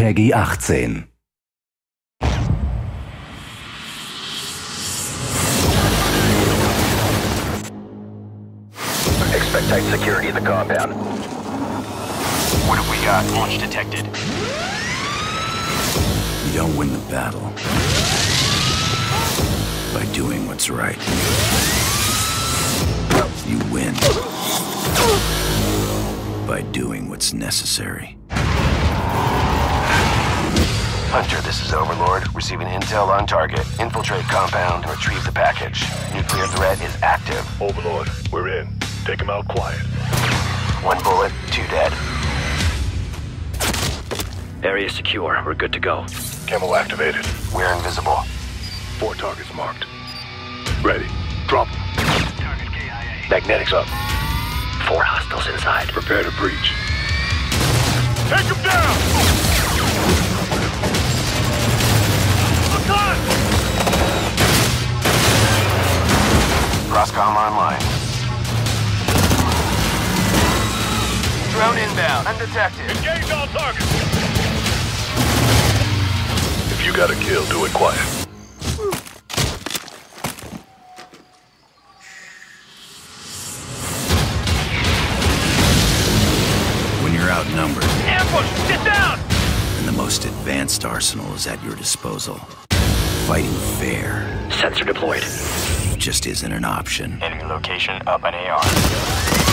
Peggy 18. Expect tight security in the compound. What have we got? Launch detected. You don't win the battle by doing what's right. You win by doing what's necessary. Hunter, this is Overlord. Receiving intel on target. Infiltrate compound and retrieve the package. Nuclear threat is active. Overlord, we're in. Take him out quiet. 1 bullet, 2 dead. Area secure. We're good to go. Camo activated. We're invisible. 4 targets marked. Ready. Drop them. Target KIA. Magnetics up. 4 hostiles inside. Prepare to breach. Take him down! Look on! Crosscom online. Drone inbound. Undetected. Engage all targets! If you got a kill, do it quiet. When you're outnumbered, Ambush! Get down! and the most advanced arsenal is at your disposal, fighting fair Sensor deployed. just isn't an option. Enemy location up an AR.